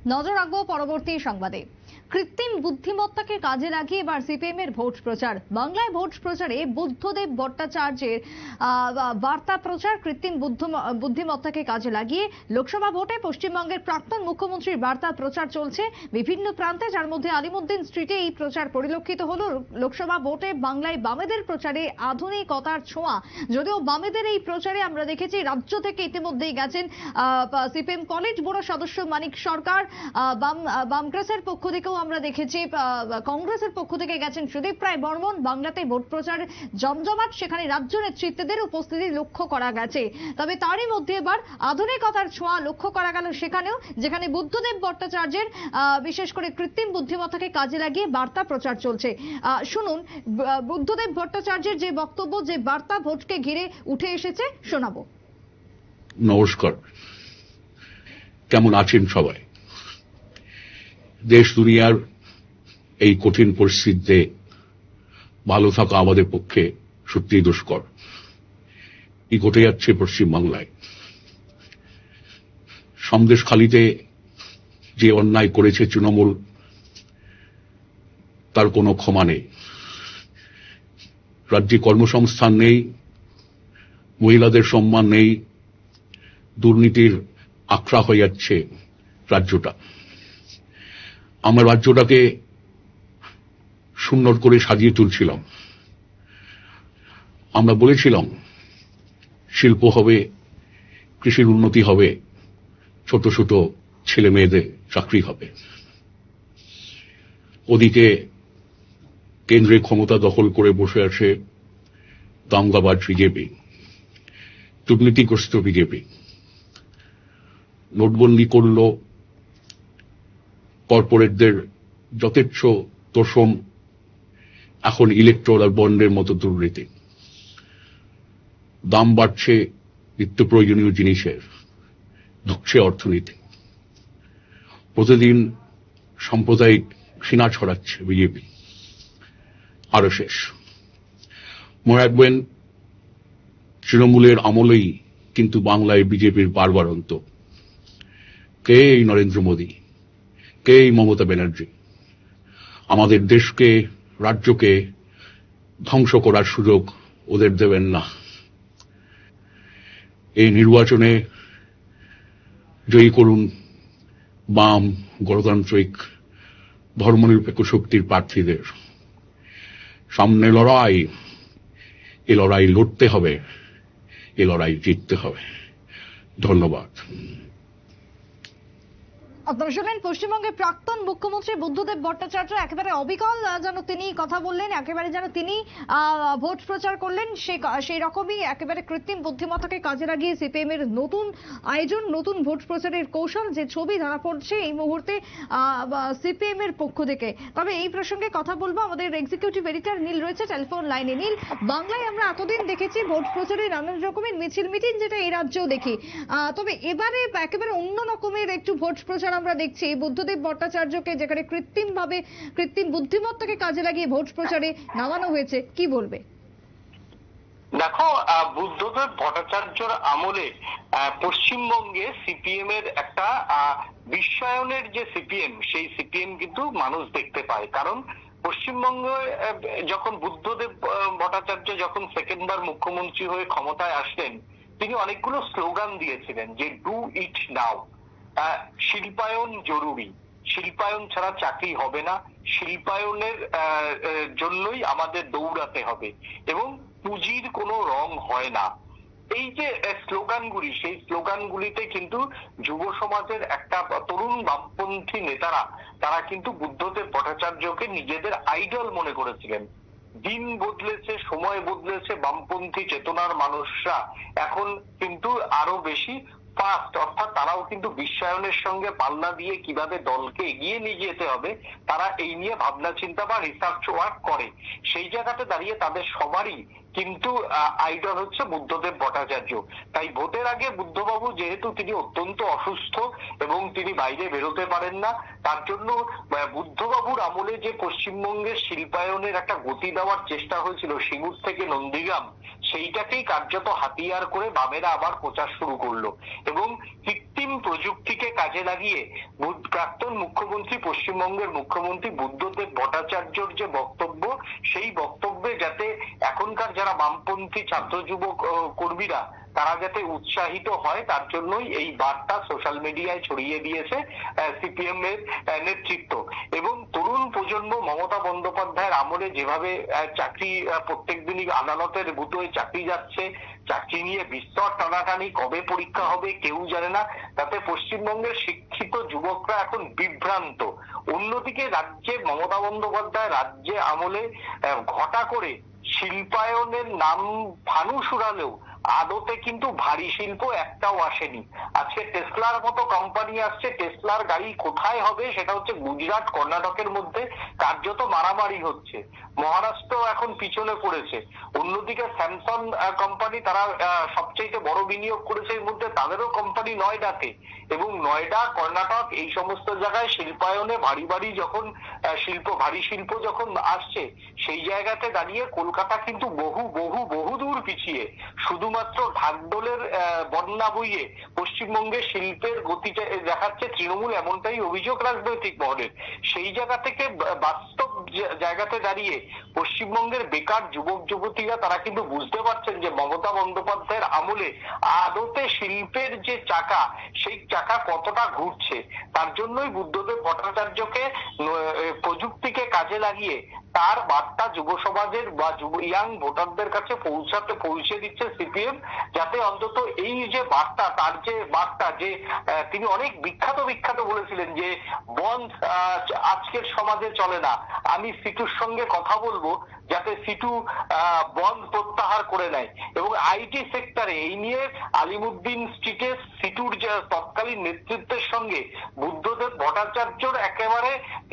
নজর রাখবো পরবর্তী সংবাদে। কৃত্রিম বুদ্ধিমত্তাকে কাজে লাগিয়ে এবার সিপিএম এর ভোট প্রচার। বাংলায় ভোট প্রচারে বুদ্ধদেব ভট্টাচার্যের বার্তা প্রচার। কৃত্রিম বুদ্ধিমত্তাকে কাজে লাগিয়ে লোকসভা ভোটে পশ্চিমবঙ্গের প্রাক্তন মুখ্যমন্ত্রীর বার্তা প্রচার চলছে বিভিন্ন প্রান্তে, যার মধ্যে আলিমুদ্দিন স্ট্রিটে এই প্রচার পরিলক্ষিত হলো। লোকসভা ভোটে বাংলায় বামেদের প্রচারে আধুনিকতার ছোঁয়া। যদিও বামেদের এই প্রচারে আমরা দেখেছি রাজ্য থেকে ইতিমধ্যেই গেছেন সিপিএম কলেজ ব্যুরো সদস্য মানিক সরকার, বামগ্রেসের পক্ষ থেকেও আমরা দেখেছি কংগ্রেসের পক্ষ থেকে গেছেন সুদীপ রায় বর্মন। বাংলাতে ভোট প্রচার জমজমাট, সেখানে রাজ্য নেতৃত্বদের উপস্থিতি লক্ষ্য করা গেছে। তবে তারই মধ্যে এবার আধুনিকতার ছোঁয়া লক্ষ্য করা গেল সেখানেও, যেখানে বুদ্ধদেব ভট্টাচার্যের বিশেষ করে কৃত্রিম বুদ্ধিমত্তাকে কাজে লাগিয়ে বার্তা প্রচার চলছে। শুনুন বুদ্ধদেব ভট্টাচার্যের যে বক্তব্য, যে বার্তা ভোটকে ঘিরে উঠে এসেছে, শোনাবো। নমস্কার, কেমন আছেন সবাই? দেশ দুনিয়ার এই কঠিন পরিস্থিতিতে ভালো থাকা আমাদের পক্ষে সত্যিই দুষ্কর। কি ঘটে যাচ্ছে পশ্চিমবাংলায়? সন্দেশখালিতে যে অন্যায় করেছে তৃণমূল, তার কোনো ক্ষমা নেই। রাজ্যে কর্মসংস্থান নেই, মহিলাদের সম্মান নেই, দুর্নীতির আখড়া হয়ে যাচ্ছে রাজ্যটা। আমরা রাজ্যটাকে সুন্দর করে সাজিয়ে তুলছিলাম। আমরা বলেছিলাম শিল্প হবে, কৃষির উন্নতি হবে, ছোট ছোট ছেলে মেয়েদের চাকরি হবে। ওদিকে কেন্দ্রে ক্ষমতা দখল করে বসে আছে দাঙ্গাবাজ বিজেপি, দুর্নীতিগ্রস্ত বিজেপি। নোটবন্দি করল, কর্পোরেটদের যথেচ্ছ তোষণ, এখন ইলেকট্রাল বন্ডের মতো দুর্নীতি। দাম বাড়ছে নিত্য প্রয়োজনীয় জিনিসের, ঢুকছে অর্থনীতি। প্রতিদিন সাম্প্রদায়িক ঘৃণা ছড়াচ্ছে বিজেপি, আরো শেষ। মনে রাখবেন, তৃণমূলের আমলেই কিন্তু বাংলায় বিজেপির বারবারন্ত। কে এই নরেন্দ্র মোদী, কে এই মমতা ব্যানার্জি? আমাদের দেশকে, রাজ্যকে ধ্বংস করার সুযোগ ওদের দেবেন না। এই নির্বাচনে জয়ী করুন বাম, গণতান্ত্রিক, ধর্মনিরপেক্ষ শক্তির প্রার্থীদের। সামনে লড়াই, এ লড়াই লড়তে হবে, এ লড়াই জিততে হবে। ধন্যবাদ। আপনারা শুনলেন পশ্চিমবঙ্গের প্রাক্তন মুখ্যমন্ত্রী বুদ্ধদেব ভট্টাচার্য। একেবারে অবিকল যেন তিনি কথা বললেন, একেবারে যেন তিনি ভোট প্রচার করলেন। সেই রকমই একেবারে কৃত্রিম বুদ্ধিমত্তাকে কাজে লাগিয়ে সিপিএম এর নতুন আয়োজন, নতুন ভোট প্রচারের কৌশল, যে ছবি ধরা পড়ছে এই মুহূর্তে সিপিএম এর পক্ষ থেকে। তবে এই প্রসঙ্গে কথা বলবো, আমাদের এক্সিকিউটিভ এডিটর নীল রয়েছে টেলিফোন লাইনে। নীল, বাংলায় আমরা এতদিন দেখেছি ভোট প্রচারে নানান রকমের মিছিল মিটিং, যেটা এই রাজ্যেও দেখি। তবে এবারে একেবারে অন্য রকমের একটু ভোট প্রচার আমরা দেখছি বুদ্ধদেব ভট্টাচার্যকে, যেখানে কৃত্রিম বুদ্ধিমত্তাকে কাজে লাগিয়ে ভোট প্রচারে নামানো হয়েছে। কি বলবে? দেখো, বুদ্ধদেব ভট্টাচার্যর আমলে পশ্চিমবঙ্গে সিপিএম এর একটা বিশ্বায়নের যে সিপিএম, সেই সিপিএম কিন্তু মানুষ দেখতে পায়। কারণ পশ্চিমবঙ্গে যখন বুদ্ধদেব ভট্টাচার্য যখন সেকেন্ডবার মুখ্যমন্ত্রী হয়ে ক্ষমতায় আসলেন, তিনি অনেকগুলো স্লোগান দিয়েছিলেন যে ডু ইট নাও, শিল্পায়ন জরুরি, শিল্পায়ন ছাড়া চাকরি হবে না, শিল্পায়নের জন্যই আমাদের দৌড়াতে হবে, এবং পুঁজির কোনো রং হয় না। এই যে স্লোগানগুলি, সেই স্লোগানগুলিতে কিন্তু যুব সমাজের একটা তরুণ বামপন্থী নেতারা, তারা কিন্তু বুদ্ধদেব ভট্টাচার্যকে নিজেদের আইডল মনে করেছিলেন। দিন বদলেছে, সময় বদলেছে, বামপন্থী চেতনার মানুষরা এখন কিন্তু আরো বেশি ফাস্ট, অর্থাৎ তারাও কিন্তু বিশ্বায়নের সঙ্গে পাল্লা দিয়ে কিভাবে দলকে এগিয়ে নিয়ে যেতে হবে, তারা এই নিয়ে ভাবনা চিন্তা বা রিসার্চ ওয়ার্ক করে। সেই জায়গাতে দাঁড়িয়ে তাদের সবারই কিন্তু আইডল হচ্ছে বুদ্ধদেব ভট্টাচার্য। তাই ভোটের আগে বুদ্ধবাবু, যেহেতু তিনি অত্যন্ত অসুস্থ এবং তিনি বাইরে বেরোতে পারেন না, তার জন্য বুদ্ধবাবুর আমলে যে পশ্চিমবঙ্গের শিল্পায়নের একটা গতি দেওয়ার চেষ্টা হয়েছিল সিঙ্গুর থেকে নন্দীগ্রাম, সেইটাকেই কার্যত হাতিয়ার করে বামেরা আবার প্রচার শুরু করলো। এবং কৃত্রিম প্রযুক্তিকে কাজে লাগিয়ে প্রাক্তন মুখ্যমন্ত্রী, পশ্চিমবঙ্গের মুখ্যমন্ত্রী বুদ্ধদেব ভট্টাচার্যর যে বক্তব্য, সেই বক্তব্যে যাতে এখনকার যারা বামপন্থী ছাত্র যুব কর্মীরা তারা যাতে উৎসাহিত হয়, তার জন্যই এই বার্তা সোশ্যাল মিডিয়ায় ছড়িয়ে দিয়েছে সিপিএম এর নেতৃত্ব। এবং তরুণ প্রজন্ম মমতা বন্দ্যোপাধ্যায়ের আমলে যেভাবে চাকরি প্রত্যেক দিনই আদালতের গুতোয় চাকরি যাচ্ছে, চাকরি নিয়ে বিস্তর টানাটানি, কবে পরীক্ষা হবে কেউ জানে না, তাতে পশ্চিমবঙ্গের শিক্ষিত যুবকরা এখন বিভ্রান্ত। অন্যদিকে রাজ্যে মমতা বন্দ্যোপাধ্যায় রাজ্যে আমলে ঘটা করে শিল্পায়নের নাম ফানুস উড়ালেও আদতে কিন্তু ভারী শিল্প একটাও আসেনি। আজকে টেসলার মতো কোম্পানি আসছে, টেসলার গাড়ি কোথায় হবে সেটা হচ্ছে গুজরাট, কর্ণাটকের মধ্যে কার্যত মারামারি হচ্ছে। মহারাষ্ট্র এখন পিছনে পড়েছে। অন্যদিকে স্যামসাং কোম্পানি, তারা সবচেয়ে বড় বিনিয়োগ করেছে এর মধ্যে, তাদেরও কোম্পানি নয়ডাতে। এবং নয়ডা, কর্ণাটক এই সমস্ত জায়গায় শিল্পায়নে ভারী যখন ভারী শিল্প যখন আসছে, সেই জায়গাতে দাঁড়িয়ে কলকাতা কিন্তু বহু দূর পিছিয়ে। শুধুমাত্র ঢাকঢোলের বন্যা বইয়ে পশ্চিমবঙ্গের শিল্পের গতিটা দেখাচ্ছে তৃণমূল, এমনটাই অভিযোগ রাজনৈতিক মহলের। সেই জায়গা থেকে বাস্তব জায়গাতে দাঁড়িয়ে পশ্চিমবঙ্গের বেকার যুবক যুবতীরা তারা কিন্তু বুঝতে পারছেন যে মমতা বন্দ্যোপাধ্যায়ের আমলে আদতে শিল্পের যে চাকা, সেই চাকা কতটা ঘুরছে। তার জন্যই বুদ্ধদেব ভট্টাচার্যকে প্রযুক্তিকে কাজে লাগিয়ে তার বার্তা যুব সমাজের বা ইয়াং ভোটারদের কাছে পৌঁছে দিচ্ছে সিপিএম, যাতে অন্তত এই যে বার্তা, তার যে বার্তা, যে তিনি অনেক বিখ্যাত বলেছিলেন যে বন্ধ আজকের সমাজে চলে না, আমি সিটুর সঙ্গে কথা বলবো যাতে সিটু বন্ধ প্রত্যাহার করে নেয়। এবং আইটি সেক্টরে এই নিয়ে আলিমুদ্দিন স্ট্রিটে সিটুর যে তৎকালীন নেতৃত্বের সঙ্গে বুদ্ধদেব ভট্টাচার্যর একেবারে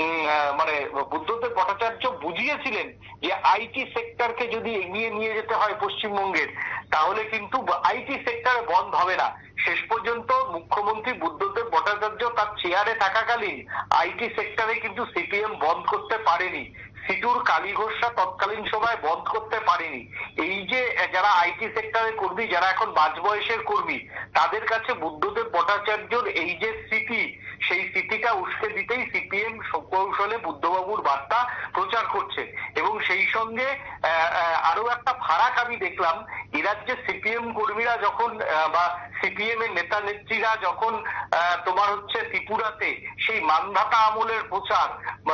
বুদ্ধদেব ভট্টাচার্য বুঝিয়েছিলেন যে আইটি সেক্টরকে যদি এগিয়ে নিয়ে যেতে হয় পশ্চিমবঙ্গের, তাহলে কিন্তু আইটি সেক্টরে বন্ধ হবে না। শেষ পর্যন্ত মুখ্যমন্ত্রী বুদ্ধদেব ভট্টাচার্য তার চেয়ারে থাকাকালীন আইটি সেক্টরে কিন্তু সিপিএম বন্ধ করতে পারেনি। সিটুর কালীঘোষরা তৎকালীন সময় বন্ধ করতে পারেনি। এই যে যারা আইটি সেক্টরের কর্মী, যারা এখন বাজবয়সের কর্মী, তাদের কাছে বুদ্ধদেব ভট্টাচার্যর এই যে স্মৃতি, সেই স্মৃতিটা উস্কে দিতেই সিপিএম কৌশলে বুদ্ধবাবুর বার্তা প্রচার করছে। এবং সেই সঙ্গে আরো একটা ফারাক আমি দেখলাম, এ রাজ্যে সিপিএম কর্মীরা যখন বা সিপিএম এর নেতা নেত্রীরা যখন তোমার হচ্ছে ত্রিপুরাতে সেই মানধাতা আমলের প্রচার,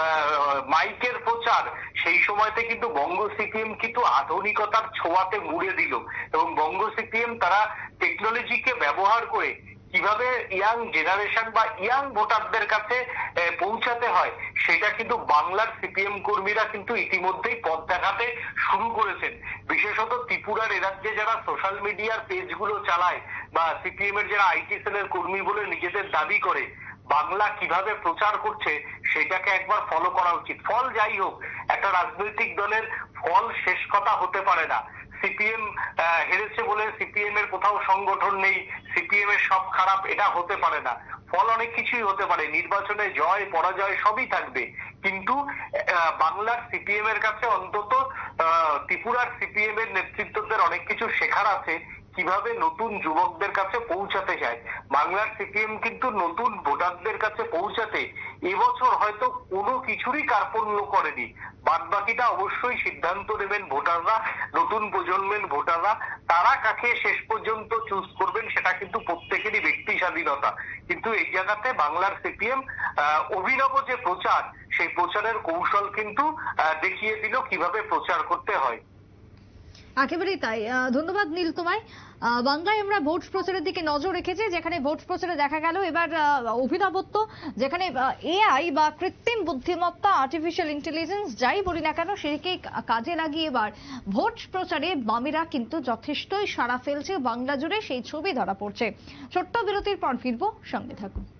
মাইকের প্রচার, সেই সময়তে কিন্তু বঙ্গ সিপিএম কিন্তু আধুনিকতার ছোঁয়াতে মুড়ে দিল। এবং বঙ্গ সিপিএম তারা টেকনোলজিকে ব্যবহার করে কিভাবে ইয়াং জেনারেশন বা ইয়াং ভোটারদের কাছে পৌঁছাতে হয়, সেটা কিন্তু বাংলার সিপিএম কর্মীরা কিন্তু ইতিমধ্যেই পথ দেখাতে শুরু করেছেন। বিশেষত ত্রিপুরার এরাজ্যে যারা সোশ্যাল মিডিয়ার পেজগুলো চালায় বা সিপিএম এর যারা আইটি সেলের কর্মী বলে নিজেদের দাবি করে, বাংলা কিভাবে প্রচার করছে সেটাকে একবার ফলো করা উচিত। ফল যাই হোক, একটা রাজনৈতিক দলের ফল শেষ কথা হতে পারে না। সিপিএম হেরেছে বলে সিপিএম এর কোথাও সংগঠন নেই, সিপিএম এর সব খারাপ, এটা হতে পারে না। ফল অনেক কিছুই হতে পারে, নির্বাচনে জয় পরাজয় সবই থাকবে, কিন্তু বাংলার সিপিএম এর কাছে অন্তত ত্রিপুরার সিপিএম এর নেতৃত্বদের অনেক কিছু শেখার আছে, কিভাবে নতুন যুবকদের কাছে পৌঁছাতে যায়। বাংলার সিপিএম কিন্তু নতুন ভোটারদের কাছে পৌঁছাতে এবছর হয়তো কোনো কিছুরই কার্পণ্য করেনি। বাদ বাকিটা অবশ্যই সিদ্ধান্ত নেবেন ভোটাররা, নতুন প্রজন্মের ভোটাররা, তারা কাকে শেষ পর্যন্ত চুজ করবেন সেটা কিন্তু প্রত্যেকেরই ব্যক্তি স্বাধীনতা। কিন্তু এই জায়গাতে বাংলার সিপিএম অভিনব যে প্রচার, সেই প্রচারের কৌশল কিন্তু দেখিয়ে দিল কিভাবে প্রচার করতে হয়। একেবারেই তাই। ধন্যবাদ নীল তোমায়। বাংলায় আমরা ভোট প্রচারের দিকে নজর রেখেছি, যেখানে ভোট প্রচারে দেখা গেল এবার অভিনবত্ব, যেখানে এআই বা কৃত্রিম বুদ্ধিমত্তা, আর্টিফিশিয়াল ইন্টেলিজেন্স যাই বলি না কেন, সেটাকে কাজে লাগিয়ে এবার ভোট প্রচারে বামেরা কিন্তু যথেষ্টই সাড়া ফেলছে বাংলা জুড়ে, সেই ছবি ধরা পড়ছে। ছোট্ট বিরতির পর ফিরবো, সঙ্গে থাকুন।